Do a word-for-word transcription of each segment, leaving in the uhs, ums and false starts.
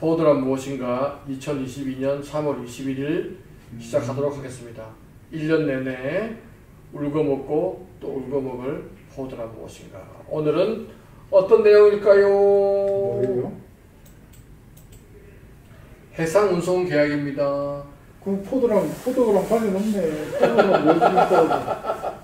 포드란 무엇인가 이천이십이 년 삼월 이십일일 시작하도록 하겠습니다. 일 년 내내 울거먹고 또 울거먹을 포드란 무엇인가. 오늘은 어떤 내용일까요? 뭐예요? 해상운송 계약입니다. 그 포드랑 포드랑 관련 없네. 포드랑 뭐니까?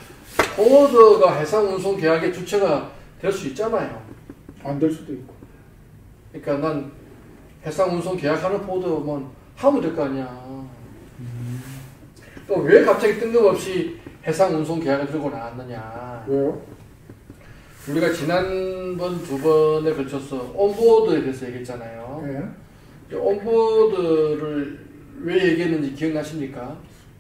포드가 해상운송 계약의 주체가 될 수 있잖아요. 안 될 수도 있고. 그러니까 난 해상운송 계약하는 포드만 하면 될 거 아니야. 음. 또 왜 갑자기 뜬금없이 해상운송 계약을 들고 나왔느냐. 왜요? 우리가 지난번 두 번에 걸쳐서 온보드에 대해서 얘기했잖아요. 네. 온보드를 왜 얘기했는지 기억나십니까?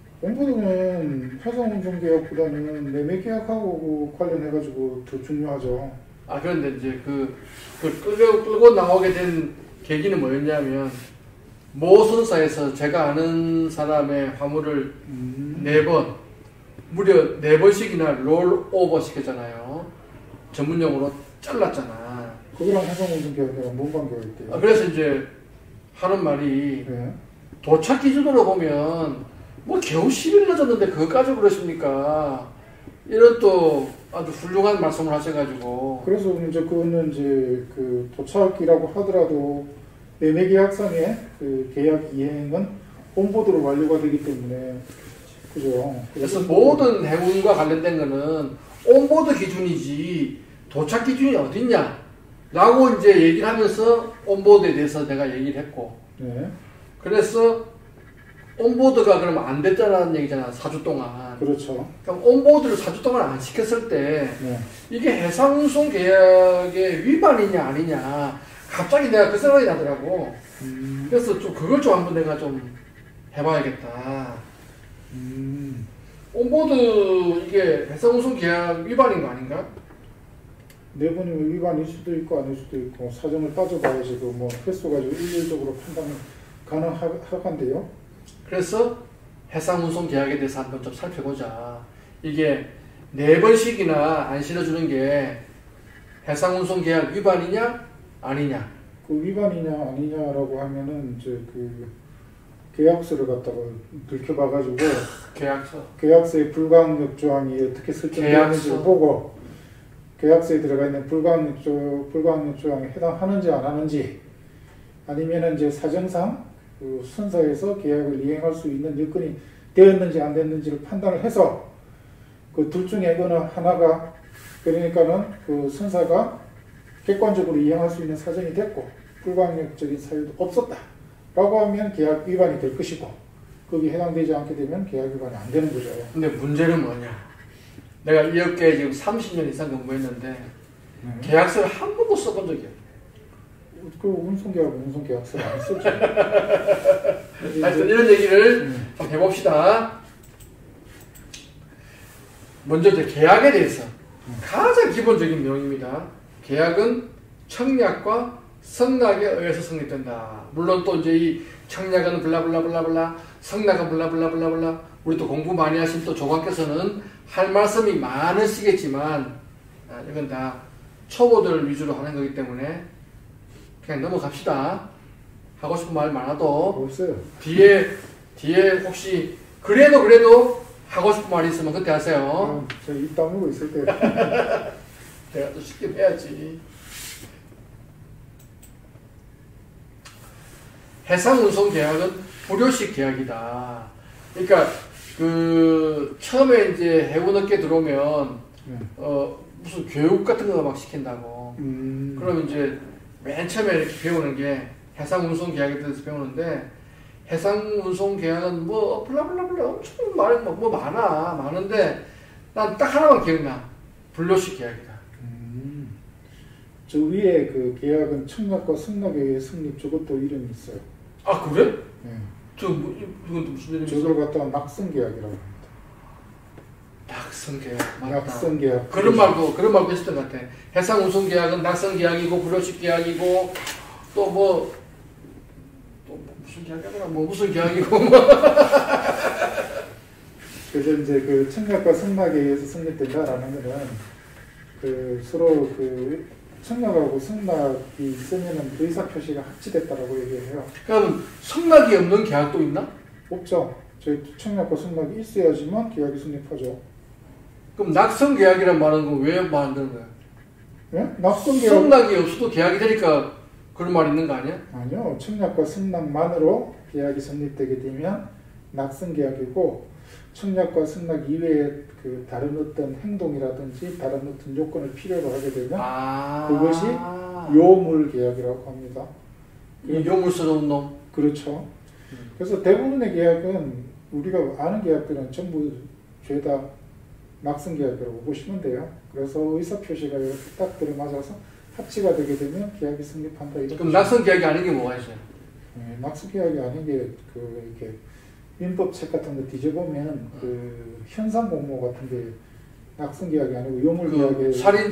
온보드는 해상운송 계약보다는 매매 계약하고 관련해가지고 더 중요하죠. 아, 그런데 이제 그, 그 끌고, 끌고 나오게 된 계기는 뭐였냐면, 모 선사에서 제가 아는 사람의 화물을 음. 네 번, 무려 네 번씩이나 롤오버 시켰잖아요. 전문용어로 잘랐잖아. 그거랑 해상운송 계약이랑 뭔 관계가 있대요? 아, 그래서 이제 하는 말이, 네. 도착 기준으로 보면, 뭐 겨우 십 일 늦었는데 그것까지 그러십니까? 이런 또 아주 훌륭한 말씀을 하셔가지고. 그래서 이제 그거는 이제 그 도착이라고 하더라도 매매 계약상의 그 계약 이행은 온보드로 완료가 되기 때문에 그죠. 그래서 모든 해운과 관련된 거는 온보드 기준이지 도착 기준이 어딨냐 라고 이제 얘기를 하면서 온보드에 대해서 내가 얘기를 했고. 네. 그래서 온보드가 그러면 안 됐다는 얘기잖아, 사 주 동안. 그렇죠. 그럼 온보드를 사 주 동안 안 시켰을 때 네. 이게 해상운송 계약의 위반이냐 아니냐 갑자기 내가 그 생각이 나더라고. 음. 그래서 좀 그걸 좀 한번 내가 좀 해봐야겠다. 음. 온보드 이게 해상운송 계약 위반인 거 아닌가? 네 번이면 위반일 수도 있고 아닐 수도 있고 사정을 따져봐야지 그 뭐 횟수 가지고 일률적으로 판단이 가능하간데요. 그래서 해상운송 계약에 대해서 한번 좀 살펴보자. 이게 네 번씩이나 안 실어주는 게 해상운송 계약 위반이냐 아니냐. 그 위반이냐 아니냐라고 하면은 이제 그 계약서를 갖다가 들켜봐가지고 계약서. 계약서의 불가항력 조항이 어떻게 설정되는지를 보고 계약서에 들어가 있는 불가항력 조 불가항력 조항에 해당하는지 안 하는지 아니면은 이제 사정상 그 선사에서 계약을 이행할 수 있는 여건이 되었는지 안 됐는지를 판단을 해서 그 둘 중에 어느 하나가 그러니까는 그 선사가 객관적으로 이행할 수 있는 사정이 됐고 불가항력적인 사유도 없었다 라고 하면 계약 위반이 될 것이고 거기에 해당되지 않게 되면 계약 위반이 안 되는 거죠. 근데 문제는 뭐냐. 내가 이 업계에 지금 삼십 년 이상 근무했는데 네. 계약서를 한 번도 써본 적이 없어요. 그 운송계약, 운송계약서를 안 쓰죠. 하여튼 이런 얘기를 음. 좀 해봅시다. 먼저 이제 계약에 대해서 음. 가장 기본적인 내용입니다. 계약은 청약과 성락에 의해서 성립된다. 물론 또 이제 이 청약은 블라블라블라블라, 성락은 블라블라블라블라. 우리 또 공부 많이 하신 또 조관께서는 할 말씀이 많으시겠지만 아, 이건 다 초보들 위주로 하는 거기 때문에 그냥 넘어갑시다. 하고 싶은 말 많아도 없어요. 뒤에 뒤에 혹시 그래도 그래도 하고 싶은 말이 있으면 그때 하세요. 음, 제가 입 다물고 있을 때 내가 또 쉽게 해야지. 해상운송 계약은 불효식 계약이다. 그러니까 그 처음에 이제 해운업계 들어오면 네. 어 무슨 교육 같은 거 막 시킨다고. 음. 그럼 이제 맨 처음에 이렇게 배우는 게 해상운송 계약에 대해서 배우는데 해상운송 계약은 뭐 블라블라블라 엄청 말, 뭐, 뭐 많아 많은데 난 딱 하나만 기억나. 불효식 계약이다. 음. 저 위에 그 계약은 청약과 성락에 의해 성립 저것도 이름이 있어요. 아 그래? 네. 저 뭐, 이건 또 무슨 이름이지? 저걸 갖다가 낙성계약이라고 합니다. 낙성계약 맞다. 낙성계약. 그런 말도 그런 말도 있었던 것 같아. 해상운송계약은 낙성계약이고 불효식계약이고 또 뭐 또 뭐 무슨 계약이더라 뭐 무슨 계약이고 뭐. 그래서 이제 그 청약과 성락에 의해서 성립된다라는 거는 그 서로 그 청약하고 승낙이 있으면은 의사표시가 합치됐다라고 얘기해요. 그럼 승낙이 없는 계약도 있나? 없죠. 저희 청약과 승낙이 있어야지만 계약이 성립하죠. 그럼 낙성 계약이란 말은 왜 만드는 거야? 예? 낙성 계약 승낙이 없어도 계약이 되니까 그런 말 있는 거 아니야? 아니요. 청약과 승낙만으로 계약이 성립되게 되면 낙성 계약이고, 청약과 승낙 이외에 그 다른 어떤 행동이라든지 다른 어떤 요건을 필요로 하게 되면 아 그것이 요물 계약이라고 합니다. 이 요물스러운 놈. 그렇죠. 음. 그래서 대부분의 계약은 우리가 아는 계약들은 전부 죄다 낙성 계약이라고 보시면 돼요. 그래서 의사표시가 이렇게 딱 들어맞아서 합치가 되게 되면 계약이 성립한다. 이런 그럼 낙성 계약이 아닌 게 뭐가 있어요? 네, 낙성 계약이 아닌 게 그 이렇게 민법책 같은 거 뒤져보면 그 현상 공모 같은 게 낙성 계약이 아니고 요물 그 계약에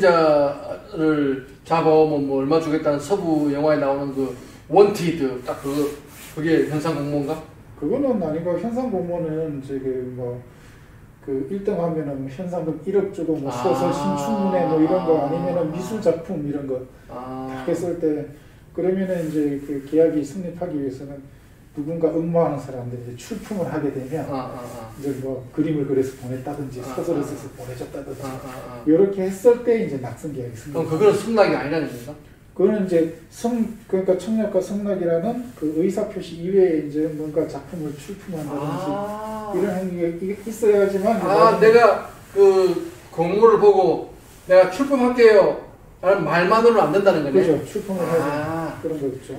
살인자를 잡아오면 뭐 얼마 주겠다는 서부 영화에 나오는 그 원티드 딱 그거 그게 현상 공모인가? 그거는 아니고 현상 공모는 저기 뭐 그 일 등 하면은 현상금 일억 주고 뭐 소설 신춘문예 뭐 이런 거 아니면은 미술 작품 이런 거 다 했을 때 그러면은 이제 그 계약이 성립하기 위해서는 누군가 응모하는 사람들이 이제 출품을 하게 되면 아, 아, 아. 이제 뭐 그림을 그려서 보냈다든지 아, 소설을 아, 써서 보내줬다든지 아, 아, 아. 이렇게 했을 때 이제 낙성 계약이 그럼 성립. 그거는 승낙이 아니라는 건가? 그거는 이제 성 그러니까 청약과 승낙이라는 그 의사 표시 이외에 이제 뭔가 작품을 출품한다든지 아, 이런 행위가 있어야지만 아 내가 그 공모를 보고 내가 출품할게요 라는 말만으로는 안 된다는 거네. 그렇죠. 출품을 해야 아, 그런 거 있죠.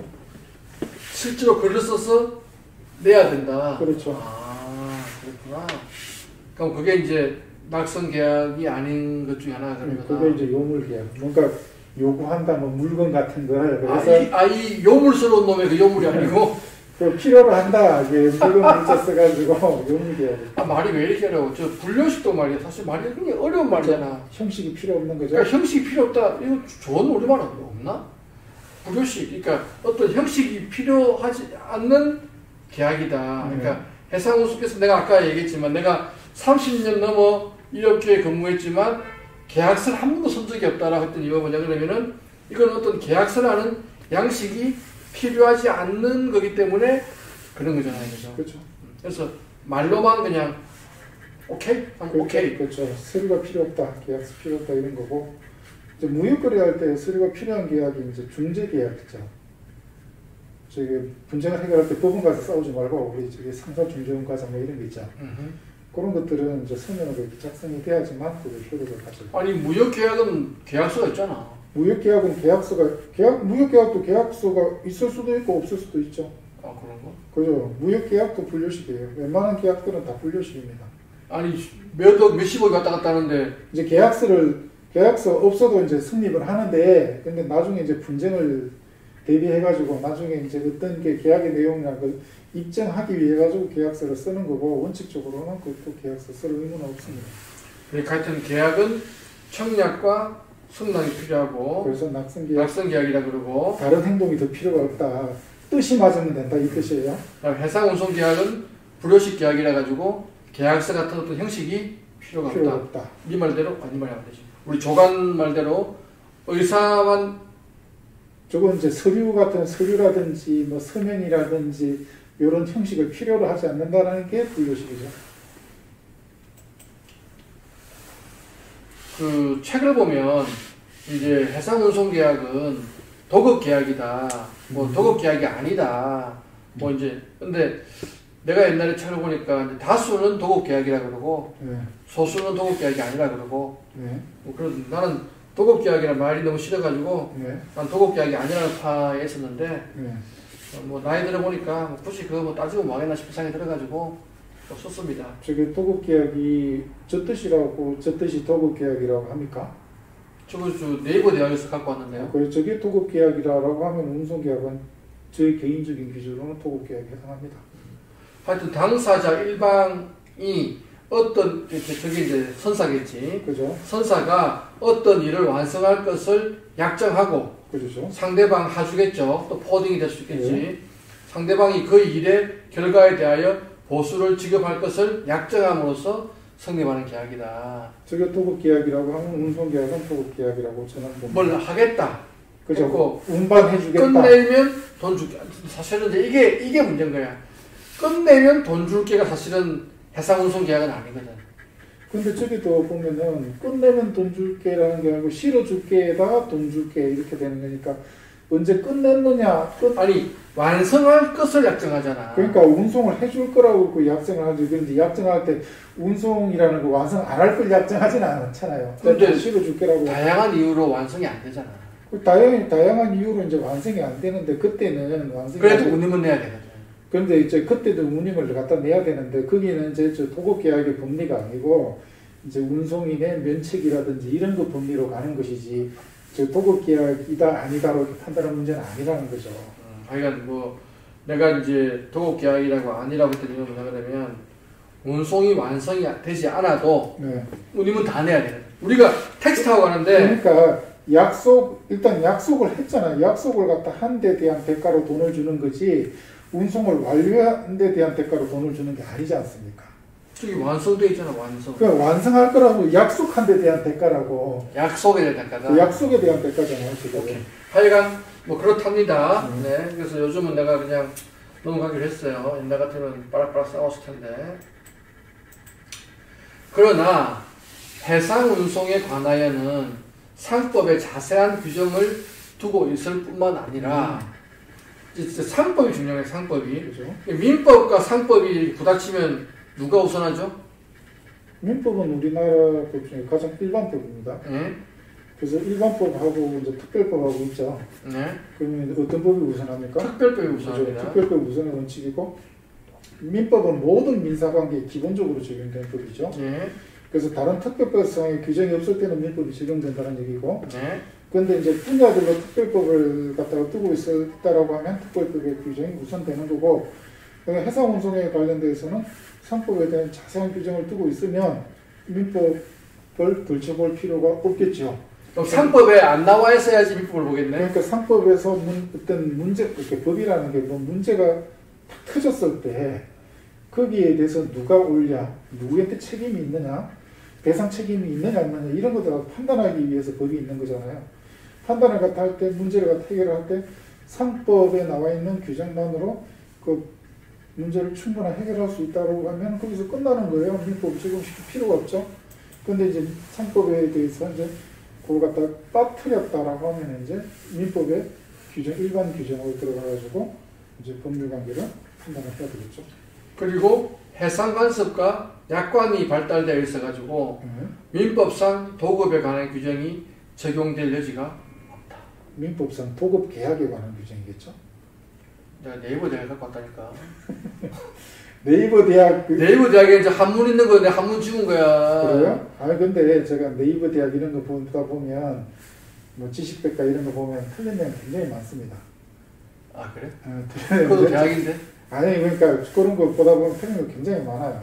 실제로 글을 써서 내야 된다. 그렇죠. 아, 그렇구나. 그럼 그게 이제 낙성 계약이 아닌 것 중에 하나가 그런 거다. 그게 이제 요물 계약. 뭔가 요구한다 뭐 물건 같은 걸 아, 그래서 이, 아, 이 요물스러운 놈의 그 요물이 아니고 그 필요로 한다. 이게 물건 문자 써가지고 요물 계약. 아, 말이 왜 이렇게 어려워? 저 불려식도 말이야. 사실 말이 굉장히 어려운 말이잖아. 형식이 필요 없는 거죠. 그러니까 형식이 필요 없다. 이거 좋은 우리말은 없나? 불효식. 그러니까 어떤 형식이 필요하지 않는 계약이다. 그러니까 네. 해상운수께서 내가 아까 얘기했지만 내가 삼십 년 넘어 이 업계에 근무했지만 계약서를 한 번도 쓴 적이 없다라고 했던 이유가 뭐냐 그러면은 이건 어떤 계약서라는 양식이 필요하지 않는 거기 때문에 그런 거잖아요. 그죠? 그렇죠. 그래서 말로만 그냥 오케이? 그렇죠. 오케이. 그렇죠. 서류가 필요 없다. 계약서 필요 없다 이런 거고. 이제 무역거래 할 때 서류가 필요한 계약이 이제 중재 계약이죠. 저기 분쟁을 해결할 때 법원 가서 싸우지 말고 우리 저기 상사 중재원 가자 뭐 이런 거 있죠. 음흠. 그런 것들은 이제 서면으로 이렇게 작성이 돼야지만 그게 효력을 가져. 아니 무역 계약은 계약서가 있잖아. 무역 계약은 계약서가 계약 무역 계약도 계약서가 있을 수도 있고 없을 수도 있죠. 아 그런 거? 그죠. 무역 계약도 분류식이에요. 웬만한 계약들은 다 분류식입니다. 아니 몇억 몇십억이 왔다 갔다 하는데 이제 계약서를 계약서 없어도 이제 성립을 하는데 근데 나중에 이제 분쟁을 대비해가지고 나중에 이제 어떤 게 계약의 내용이라는 걸 입증하기 위해 가지고 계약서를 쓰는 거고 원칙적으로는 그것도 계약서 쓸 의무는 없습니다. 그러니까 하여튼 계약은 청약과 승낙이 필요하고 그래서 낙성 계약 낙성 계약이라 그러고 다른 행동이 더 필요가 없다. 뜻이 맞으면 된다 이 뜻이에요. 해상 운송 계약은 불효식 계약이라 가지고 계약서 같은 어떤 형식이 필요가 필요가 없다. 없다. 네 말대로 아니 말이 안 되지. 우리 조간 말대로 의사만 저건 이제 서류 같은 서류라든지 뭐 서면이라든지 이런 형식을 필요로 하지 않는다는 게 분류식이죠. 그 책을 보면 이제 해상 운송 계약은 도급 계약이다. 뭐 음. 도급 계약이 아니다. 뭐 이제 근데 내가 옛날에 책을 보니까 이제 다수는 도급 계약이라 그러고 네. 소수는 도급 계약이 아니라 그러고 네. 뭐 그런 나는 도급 계약이라는 말이 너무 싫어가지고 네. 난 도급 계약이 아니라는 파에 있었는데 네. 어, 뭐 나이 들어보니까 뭐 굳이 그거 뭐 따지고 뭐하겠나 싶은 생각이 들어가지고 또 썼습니다. 저게 도급 계약이 저 뜻이라고 저 뜻이 도급 계약이라고 합니까? 저거 저 네이버 대학에서 갖고 왔는데요. 그래서 저게 도급 계약이라고 하면 운송 계약은 저의 개인적인 기준으로는 도급 계약에 해당합니다. 하여튼 당사자 일방이 어떤 저게 이제 선사겠지. 그죠? 선사가 어떤 일을 완성할 것을 약정하고 그렇죠. 상대방 하주겠죠. 또 포딩이 될 수 있겠지. 네. 상대방이 그 일의 결과에 대하여 보수를 지급할 것을 약정함으로써 성립하는 계약이다. 저게 도급 계약이라고 하면 운송 계약은 도급 계약이라고 저는 봅니다. 뭘 하겠다. 그죠? 운반해주겠다. 끝내면 돈 줄게. 사실은 이제 이게 이게 문제인 거야. 끝내면 돈 줄게가 사실은 해상 운송 계약은 아니거든. 근데 저기도 보면은 끝내면 돈 줄게라는 게 아니고 실어줄게에다가 돈 줄게 이렇게 되는 거니까 언제 끝냈느냐 끝 아니 완성할 것을 약정하잖아. 그러니까 운송을 해줄 거라고 그 약정을 하지. 그런데 약정할 때 운송이라는 거 완성 안 할 걸 약정하지는 않잖아요. 근데 실어줄게라고 다양한 이유로 완성이 안 되잖아. 그 다양한 다양한 이유로 이제 완성이 안 되는데 그때는 완성이 그래도 운임은 내야 되거든. 그런데 이제 그때도 운임을 갖다 내야 되는데 거기는 이제 저 도급 계약의 법리가 아니고 이제 운송인의 면책이라든지 이런 거 법리로 가는 것이지 저 도급 계약이다 아니다로 판단하는 문제는 아니라는 거죠. 음, 하여간 뭐 내가 이제 도급 계약이라고 아니라고 했더니 뭐냐 그러면 운송이 완성이 되지 않아도 네. 운임은 다 내야 돼. 우리가 택시 타고 가는데 그러니까 약속 일단 약속을 했잖아. 약속을 갖다 한 데 대한 대가로 돈을 주는 거지 운송을 완료한 데 대한 대가로 돈을 주는 게 아니지 않습니까? 저기 완성돼 있잖아. 완성. 그 완성할 거라고 약속한 데 대한 대가라고. 약속에 대한 대가다. 그 약속에 대한 대가잖아요. 지금. 오케이. 하여간 뭐 그렇답니다. 음. 네. 그래서 요즘은 내가 그냥 넘어가기로 했어요. 옛날 같으면 빠락빠락 싸웠을 텐데. 그러나 해상 운송에 관하여는 상법에 자세한 규정을 두고 있을 뿐만 아니라 음. 이제 상법이 중요해요. 상법이. 그죠? 민법과 상법이 부닥치면 누가 우선하죠? 민법은 우리나라 법 중에 가장 일반법입니다. 네. 그래서 일반법하고 이제 특별법하고 있죠. 네. 그러면 어떤 법이 우선합니까? 특별법이 그죠? 우선합니다. 특별법 우선의 원칙이고 민법은 모든 민사관계에 기본적으로 적용되는 법이죠. 네. 그래서 다른 특별법상의 규정이 없을 때는 민법이 적용된다는 얘기고, 네. 그런데 이제 분야별로 특별법을 갖다가 두고 있었다라고 하면 특별법의 규정이 우선되는 거고, 해상 운송에 관련돼서는 상법에 대한 자세한 규정을 두고 있으면 민법을 들춰볼 필요가 없겠죠. 그럼 상법에 안 나와 있어야지 민법을 보겠네. 그러니까 상법에서 문, 어떤 문제, 이렇게 법이라는 게 뭐 문제가 탁 터졌을 때 거기에 대해서 누가 옳냐, 누구한테 책임이 있느냐, 배상 책임이 있느냐 없느냐 이런 것들을 판단하기 위해서 법이 있는 거잖아요. 판단을 갖다 할 때, 문제를 갖다 해결할 때 상법에 나와 있는 규정만으로 그 문제를 충분히 해결할 수 있다고 하면 거기서 끝나는 거예요. 민법 적용시킬 필요가 없죠. 근데 이제 상법에 대해서 이제 그걸 갖다 빠뜨렸다라고 하면 이제 민법의 규정, 일반 규정으로 들어가가지고 이제 법률 관계를 판단을 해야 되겠죠. 그리고 해상관습과 약관이 발달되어 있어가지고 네. 민법상 도급에 관한 규정이 적용될 여지가 없다. 민법상 도급 계약에 관한 규정이겠죠. 내가 네이버 대학 갖고 왔다니까. 네이버 대학 그... 네이버 대학에 이제 한문 있는 거 내가 한문 찍은 거야. 그래요? 아니 근데 제가 네이버 대학 이런 거 보다 보면 뭐 지식백과 이런 거 보면 틀린 내용 굉장히 많습니다. 아 그래? 어, 그것도 대학인데? 아니 그러니까 그런 거 보다 보면 틀린 거 굉장히 많아요.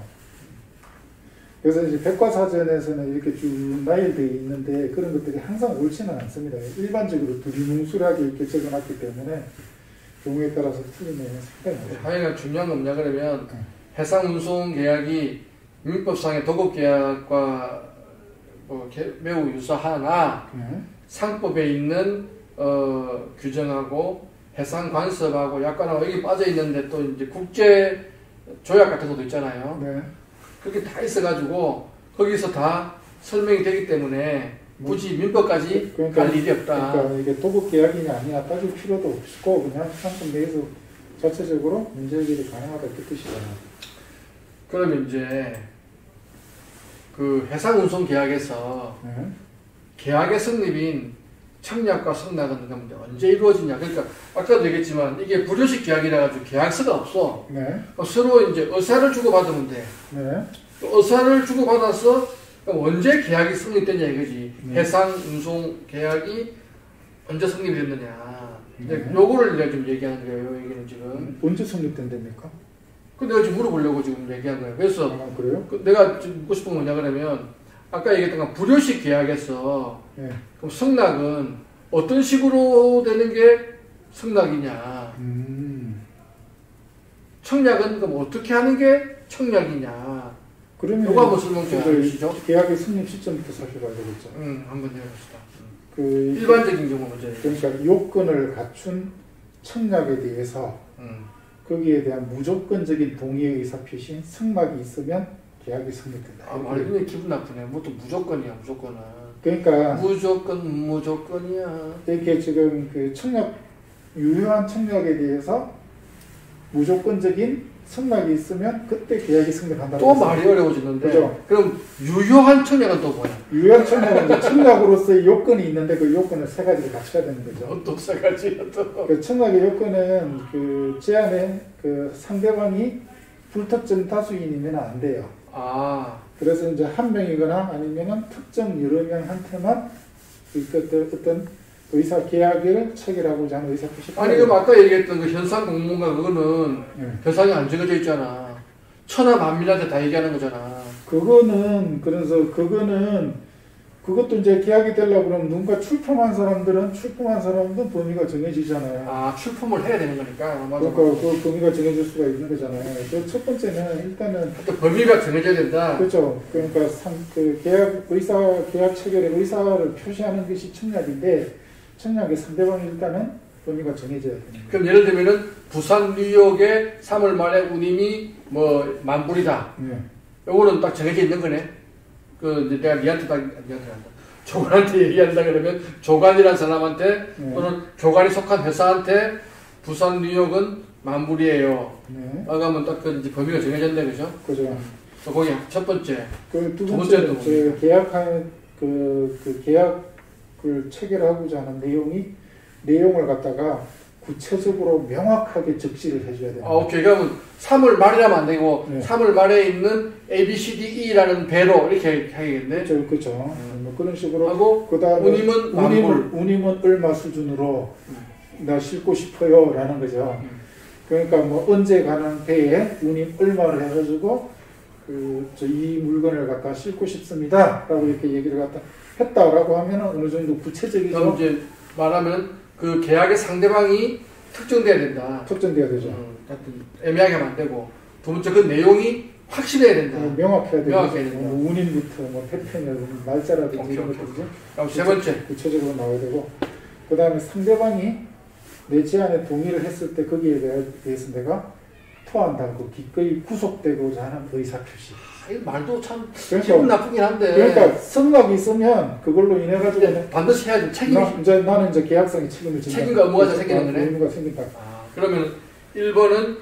그래서 이제 백과사전에서는 이렇게 쭉 나열되어 있는데 그런 것들이 항상 옳지는 않습니다. 일반적으로 두리뭉술하게 이렇게 적어놨기 때문에 경우에 따라서 틀린 내용은 상당히 많아요. 하여간 중요한 건 뭐냐 그러면 네. 해상운송 계약이 민법상의 도급 계약과 뭐 매우 유사하나 네. 상법에 있는 어, 규정하고 해상관습하고 약관하고 여기 빠져 있는데 또 이제 국제 조약 같은 것도 있잖아요. 네. 그렇게 다 있어가지고 거기서 다 설명이 되기 때문에 굳이 민법까지 그러니까, 갈 일이 없다. 그러니까 이게 도급 계약이냐 아니냐 따질 필요도 없고 그냥 상품 내에서 자체적으로 문제 해결이 가능하다 그 뜻이잖아요. 그러면 이제 그 해상운송 계약에서 네. 계약의 성립인 청약과 성납은 언제 이루어지냐. 그러니까 아까도 얘기했지만 이게 불효식 계약이라 가지고 계약서가 없어. 네. 서로 이제 의사를 주고받으면 돼. 네. 의사를 주고받아서 언제 계약이 성립됐냐 이거지. 네. 해상운송 계약이 언제 성립이 됐느냐. 네. 요거를 내가 좀 얘기하는 거예요. 요 얘기는 지금. 언제 성립된답니까? 그 내가 지금 물어보려고 지금 얘기한 거예요. 그래서 아, 그래요? 그 내가 지금 묻고 싶은 건 뭐냐 그러면 아까 얘기했던 건 불효식 계약에서 네. 그럼 성낙은 어떤 식으로 되는 게 성낙이냐. 음. 청약은 그럼 어떻게 하는 게 청약이냐. 그러면 이거 한번 설명 좀 해주시죠. 계약의 승립 시점부터 살펴봐야 되겠죠. 음, 한번 해봅시다. 그 일반적인 경우 먼저. 그러니까 요건을 갖춘 청약에 대해서 음. 거기에 대한 무조건적인 동의의 의사 표시인 승낙이 있으면 계약이 성립된다. 아, 말이 그냥 기분 나쁘네. 뭐 또 무조건이야, 무조건은. 그러니까 무조건 무조건이야. 이렇게 지금 그 청약 유효한 청약에 대해서 무조건적인 승낙이 있으면 그때 계약이 성립한다. 또 말이 어려워지는데. 그죠? 그럼 유효한 청약은 또 뭐야? 유효한 청약은 이제 청약으로서의 요건이 있는데 그 요건을 세 가지를 갖춰야 되는 거죠. 또 세 가지 또. 그 청약의 요건은 그 제안에 그 상대방이 불특정 다수인이면 안 돼요. 아. 그래서 이제 한 명이거나 아니면은 특정 여러 명한테만 그 어떤 의사 계약을 체결하고자 하는 의사 표시. 아니 그럼 아까 얘기했던 그 현상 공모가 그거는 네. 현상이 안 정해져 있잖아. 천하 만민한테 다 얘기하는 거잖아. 그거는 그래서 그거는 그것도 이제 계약이 되려고 그러면 누군가 출품한 사람들은 출품한 사람들은 범위가 정해지잖아요. 아 출품을 해야 되는 거니까. 맞아, 그러니까 맞아. 그 범위가 정해질 수가 있는 거잖아요. 그 첫 번째는 일단은 또 범위가 정해져야 된다. 그렇죠. 그러니까 상, 그 계약 의사 계약 체결의 의사를 표시하는 것이 청약인데 청약의 상대방이 일단은 범위가 정해져야 됩니다. 그럼 예를 들면은 부산 뉴욕에 삼월 말에 운임이 뭐 만불이다. 네. 요거는 딱 정해져 있는 거네. 그 이제 내가 니한테 딱 니한테 한다. 조관한테 얘기한다 그러면 조관이라는 사람한테 네. 또는 조관이 속한 회사한테 부산 뉴욕은 만불이에요. 네. 나가면 딱 그 이제 범위가 정해졌네, 그죠? 그죠. 또 거기 첫 번째. 그 두 두 번째는 번째는 그 계약한 그, 그 계약을 체결하고자 하는 내용이 내용을 갖다가 구체적으로 명확하게 적시를 해줘야 됩니다. 아, 오케이. 그러면 삼월 말이라면 안 되고 네. 삼월 말에 있는 A, B, C, D, E라는 배로 이렇게 하겠네. 그렇죠, 그렇죠. 뭐 그런 식으로 하고 그다음에 운임은 운임은 만불. 운임은 얼마 수준으로 나 싣고 싶어요라는 거죠. 음. 그러니까 뭐 언제 가는 배에 운임 얼마를 해가지고 그 저 이 물건을 갖다 싣고 싶습니다라고 이렇게 얘기를 갖다 했다라고 하면은 어느 정도 구체적이죠. 그럼 이제 말하면 그 계약의 상대방이 특정돼야 된다. 특정돼야 되죠. 음, 하여튼 애매하게 하면 안 되고 두 번째 그 내용이 확실해야 된다. 네, 명확해야 되죠. 명확해야 된다. 뭐 운임부터 뭐 태평이라든지 날짜라든지 오케이, 이런 오케이, 것들이죠. 그럼 세 번째. 구체적으로 나와야 되고 그 다음에 상대방이 내 제안에 동의를 했을 때 거기에 대해서 내가 토한다는 그 기꺼이 구속되고자 하는 의사표시. 아, 이 말도 참 그러니까, 기분 나쁘긴 한데. 그러니까 성락이 있으면 그걸로 인해 가지고 이제 반드시 해야지. 책임이. 나, 이제 나는 이제 계약상의 책임을 진다. 책임과 의무가 생기는 거네. 의무가 생긴다. 아, 그러면 일 번은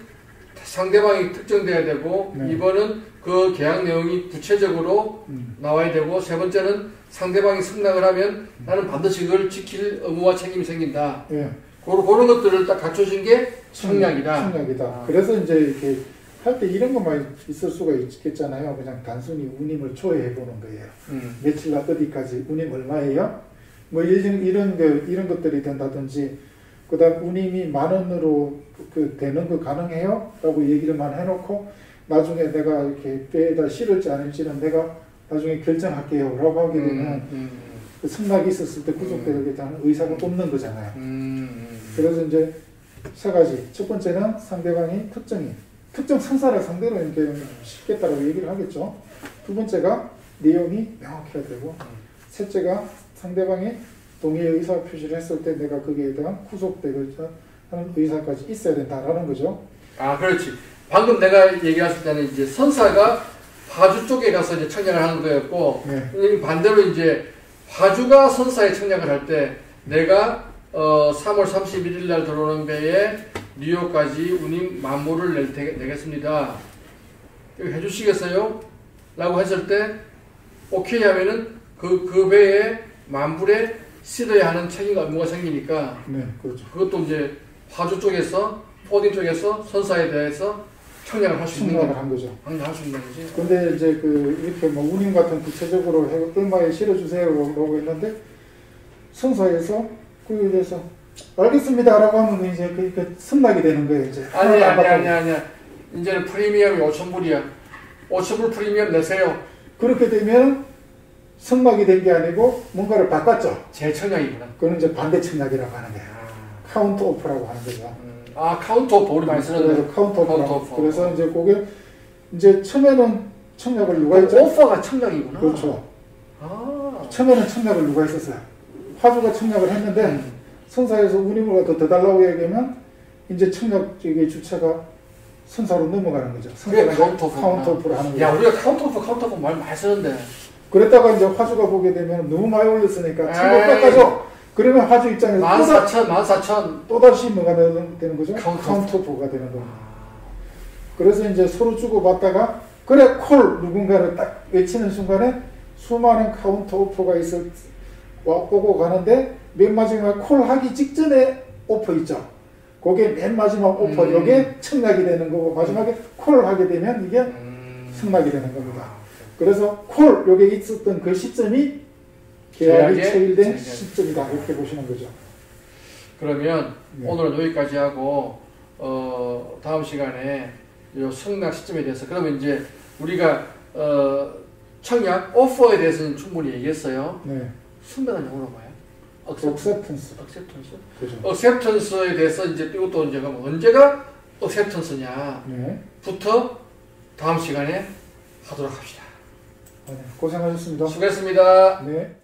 상대방이 특정돼야 되고 네. 이 번은 그 계약 내용이 구체적으로 음. 나와야 되고 세 번째는 상대방이 승낙을 하면 나는 반드시 그걸 지킬 의무와 책임이 생긴다. 예. 그런, 그런 것들을 딱 갖춰진 게 청약이다. 청약이다. 아. 그래서 이제 이렇게 할 때 이런 것만 있을 수가 있겠잖아요. 그냥 단순히 운임을 조회해 보는 거예요. 음. 며칠 날 어디까지 운임 얼마예요? 뭐 이런 이런 거 이런 것들이 된다든지 그다음 운임이 만 원으로 그 되는 거 가능해요? 라고 얘기를만 해놓고 나중에 내가 이렇게 배에다 실을지 아닐지는 내가 나중에 결정할게요. 라고 하게 되면 음, 음, 그 승낙이 있었을 때 구속되겠다는 의사가 없는 거잖아요. 음, 음. 그래서 이제 세 가지. 첫 번째는 상대방이 특정인, 특정 선사를 상대로 이렇게 쉽겠다라고 얘기를 하겠죠. 두 번째가 내용이 명확해야 되고, 셋째가 상대방이 동의의 의사 표시를 했을 때 내가 거기에 대한 구속되고자 하는 의사까지 있어야 된다라는 거죠. 아, 그렇지. 방금 내가 얘기했을 때는 이제 선사가 화주 쪽에 가서 이제 청약을 하는 거였고, 네. 반대로 이제 화주가 선사에 청약을 할 때 내가 어, 삼월 삼십일일 날 들어오는 배에 뉴욕까지 운임 만불을 낼 테, 내겠습니다. 이거 해주시겠어요? 라고 했을 때 오케이 하면은 그, 그 배에 만불에 실어야 하는 책임과 의무가 생기니까 네, 그렇죠. 그것도 이제 화주 쪽에서 포딩 쪽에서 선사에 대해서 청약을 할 수 있는 청약을 거죠. 한 거죠. 할 수 있는 거지. 근데 이제 그 이렇게 뭐 운임 같은 구체적으로 해, 얼마에 실어주세요라고 했는데 선사에서 그에 대해서 알겠습니다라고 하면 이제 그, 그 승낙이 되는 거예요. 이제 아니 아니 아니 아니 이제는 프리미엄이 오천 불이야. 오천 불 프리미엄 내세요. 그렇게 되면 승낙이 된 게 아니고 뭔가를 바꿨죠. 재청약이구나. 그건 이제 반대 청약이라고 하는 거예요. 아, 카운터 오프라고 하는 거죠. 음, 아 카운터 오퍼 우리 많이 쓰는데. 그래서 카운터 오프라고. 카운터 오퍼. 그래서 이제 그게 이제 처음에는 청약을 누가 했죠? 오퍼가 청약이구나. 그렇죠. 아. 처음에는 청약을 누가 했었어요? 화주가 청약을 했는데 음. 선사에서 운임을 더, 더 달라고 얘기하면 이제 청약 쪽의 주체가 선사로 넘어가는 거죠. 그게 선사가 카운터오프구나. 카운터오프를 하는 거죠. 야, 우리가 카운터오프 카운터오프 말 많이 쓰는데. 그랬다가 이제 화주가 보게 되면 너무 많이 올렸으니까 에이. 천억 깎아줘. 그러면 화주 입장에서 만 사천, 만 사천. 또다시 뭐가 되는, 되는 거죠? 카운터오프. 카운터오프가 되는 겁니다. 그래서 이제 서로 주고받다가 그래 콜 누군가를 딱 외치는 순간에 수많은 카운터오프가 있을 와 오고 가는데 맨 마지막에 콜 하기 직전에 오퍼 있죠. 그게 맨 마지막 오퍼 음. 이게 청약이 되는 거고 마지막에 콜 하게 되면 이게 음. 승낙이 되는 겁니다. 그래서 콜 여기에 있었던 그 시점이 계약이 계약의 체결된 체결. 시점이다 이렇게 보시는 거죠. 그러면 네. 오늘은 여기까지 하고 어, 다음 시간에 요 승낙 시점에 대해서 그러면 이제 우리가 어, 청약 오퍼에 대해서는 충분히 얘기했어요. 네. 승낙은 영어로 뭐예요? 억셉턴스. 억셉턴스. 그죠. 억셉턴스에 대해서 이제 이것도 이제 그럼 언제가 억셉턴스냐부터 네. 다음 시간에 하도록 합시다. 네. 고생하셨습니다. 수고했습니다. 네.